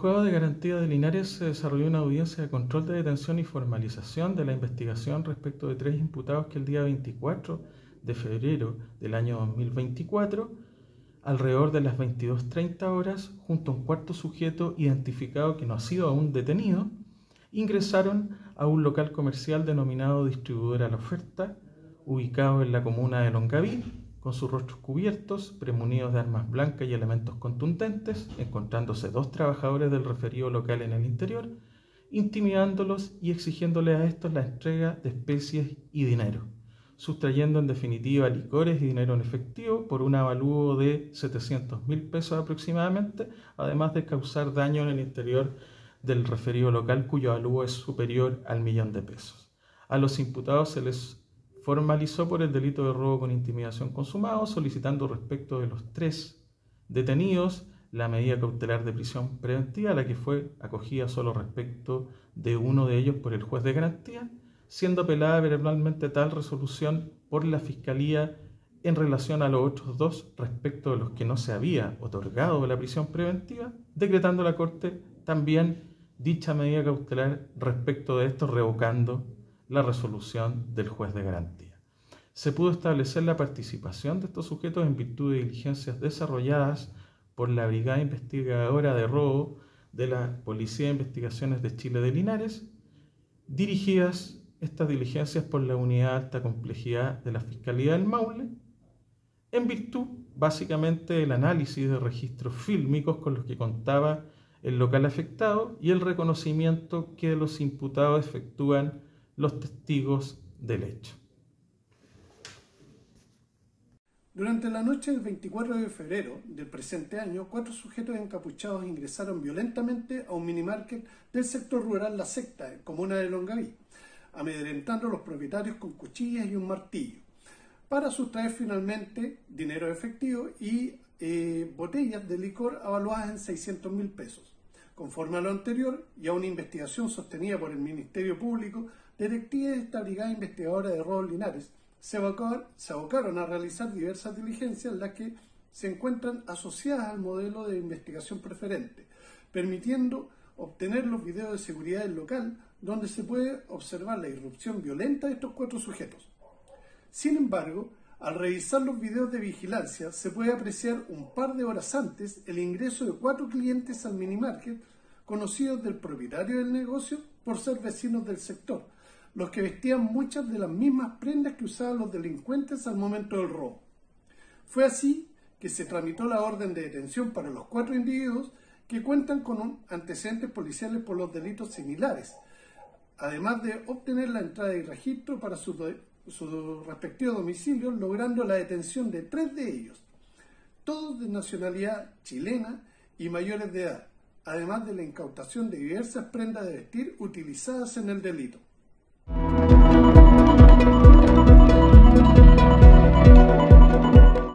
juzgado de garantía de Linares se desarrolló una audiencia de control de detención y formalización de la investigación respecto de 3 imputados que el día 24 de febrero del año 2024, alrededor de las 22:30 horas, junto a un cuarto sujeto identificado que no ha sido aún detenido, ingresaron a un local comercial denominado Distribuidora La Oferta, ubicado en la comuna de Longaví, con sus rostros cubiertos, premunidos de armas blancas y elementos contundentes, encontrándose 2 trabajadores del referido local en el interior, intimidándolos y exigiéndoles a estos la entrega de especies y dinero, sustrayendo en definitiva licores y dinero en efectivo por un avalúo de 700.000 pesos aproximadamente, además de causar daño en el interior del referido local cuyo avalúo es superior al 1.000.000 de pesos. A los imputados se les formalizó por el delito de robo con intimidación consumado, solicitando respecto de los 3 detenidos la medida cautelar de prisión preventiva, la que fue acogida solo respecto de uno de ellos por el juez de garantía, siendo apelada verbalmente tal resolución por la Fiscalía en relación a los otros 2 respecto de los que no se había otorgado la prisión preventiva, decretando la Corte también dicha medida cautelar respecto de estos, revocando la resolución del juez de garantía. Se pudo establecer la participación de estos sujetos en virtud de diligencias desarrolladas por la Brigada Investigadora de Robo de la Policía de Investigaciones de Chile de Linares, dirigidas estas diligencias por la Unidad de Alta Complejidad de la Fiscalía del Maule, en virtud básicamente del análisis de registros fílmicos con los que contaba el local afectado y el reconocimiento que los imputados efectúan los testigos del hecho. Durante la noche del 24 de febrero del presente año, 4 sujetos encapuchados ingresaron violentamente a un minimarket del sector rural La Secta, en comuna de Longaví, amedrentando a los propietarios con cuchillas y un martillo, para sustraer finalmente dinero efectivo y botellas de licor avaluadas en 600.000 pesos. Conforme a lo anterior y a una investigación sostenida por el Ministerio Público, detectives de esta Brigada Investigadora de Robo Linares se abocaron a realizar diversas diligencias en las que se encuentran asociadas al modelo de investigación preferente, permitiendo obtener los videos de seguridad del local donde se puede observar la irrupción violenta de estos 4 sujetos. Sin embargo, al revisar los videos de vigilancia, se puede apreciar un par de horas antes el ingreso de 4 clientes al minimarket, conocidos del propietario del negocio por ser vecinos del sector, los que vestían muchas de las mismas prendas que usaban los delincuentes al momento del robo. Fue así que se tramitó la orden de detención para los 4 individuos que cuentan con antecedentes policiales por los delitos similares, además de obtener la entrada y registro para sus respectivos domicilios, logrando la detención de 3 de ellos, todos de nacionalidad chilena y mayores de edad, además de la incautación de diversas prendas de vestir utilizadas en el delito.